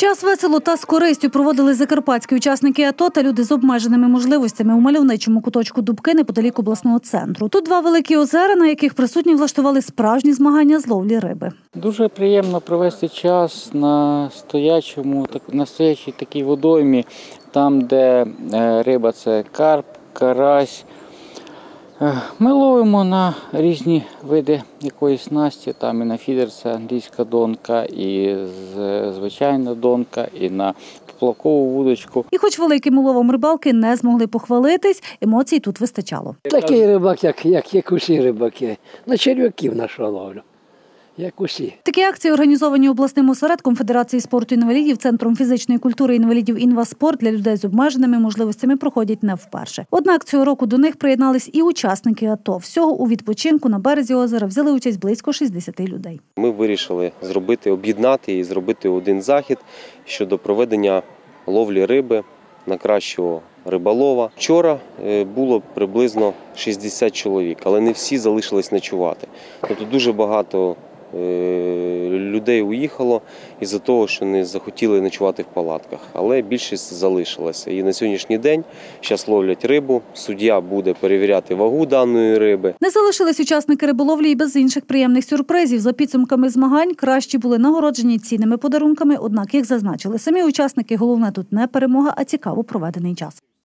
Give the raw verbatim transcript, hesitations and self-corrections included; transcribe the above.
Час весело та з користю проводили закарпатські учасники АТО та люди з обмеженими можливостями у мальовничому куточку Дубки неподалік обласного центру. Тут два великі озера, на яких присутні влаштували справжні змагання з ловлі риби. Дуже приємно провести час на стоячому, на стоячій такій водоймі, там, де риба – це карп, карась. Ми ловимо на різні види якоїсь снасті, там і на фідер – це англійська донка, і звичайна донка, і на поплавкову вудочку. І хоч великим уловом рибалки не змогли похвалитись, емоцій тут вистачало. Такий рибак, як, як, як усі рибаки, на черв'яків нашу ловлю. Як усі. Такі акції організовані обласним осередком Федерації спорту інвалідів, Центром фізичної культури інвалідів «Інваспорт» для людей з обмеженими можливостями проходять не вперше. Однак цього року до них приєднались і учасники АТО. Всього у відпочинку на березі озера взяли участь близько шістдесят людей. Ми вирішили зробити, об'єднати і зробити один захід щодо проведення ловлі риби на кращого риболова. Вчора було приблизно шістдесят чоловік, але не всі залишились ночувати. Тобто дуже багато людей уїхало із-за того, що не захотіли ночувати в палатках, але більшість залишилася. І на сьогоднішній день зараз ловлять рибу, суддя буде перевіряти вагу даної риби. Не залишились учасники риболовлі і без інших приємних сюрпризів. За підсумками змагань кращі були нагороджені цінними подарунками, однак, як зазначили самі учасники, головне тут не перемога, а цікаво проведений час.